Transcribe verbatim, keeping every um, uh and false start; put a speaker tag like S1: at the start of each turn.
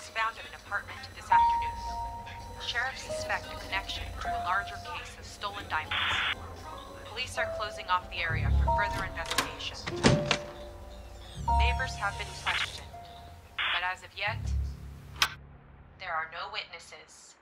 S1: found in an apartment this afternoon. Sheriffs suspect a connection to a larger case of stolen diamonds. Police are closing off the area for further investigation. Neighbors have been questioned, but as of yet, there are no witnesses.